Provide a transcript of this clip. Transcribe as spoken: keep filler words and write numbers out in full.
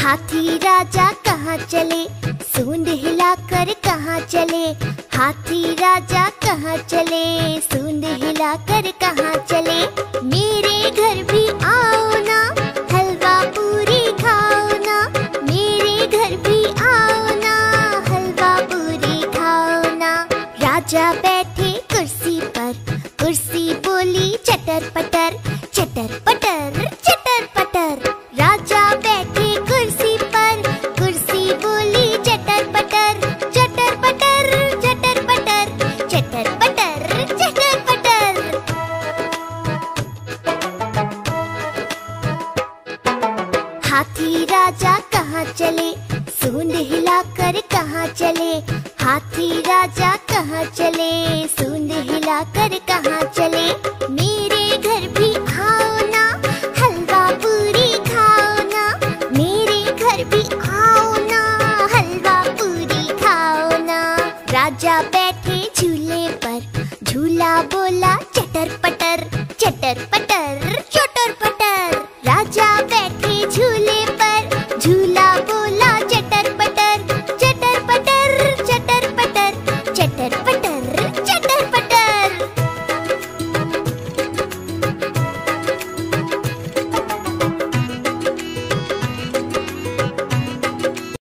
हाथी राजा कहाँ चले, सूंड हिलाकर कहाँ चले। हाथी राजा कहाँ चले, सूंड हिलाकर कहाँ चले। मेरे घर भी आओ ना, हलवा पूरी खाओ ना। मेरे घर भी आओ ना, हलवा पूरी खाओ ना। राजा बैठे कुर्सी पर, कुर्सी बोली चटर पटर, चटर पटर चटर पटर। राजा बैठे कुर्सी पर, कुर्सी बोली चटर पटर, चटर पटर चटर पटर, चटर पटर चटर पटर। हाथी राजा कहाँ चले, सूंड हिलाकर कहाँ चले। हाथी राजा कहाँ चले, सूंड हिलाकर कहाँ चले। मेरे घर भी आओ ना, हलवा पूरी खाओ ना। मेरे घर भी आओ ना, हलवा पूरी खाओ ना। राजा बैठे झूले पर, झूला बोला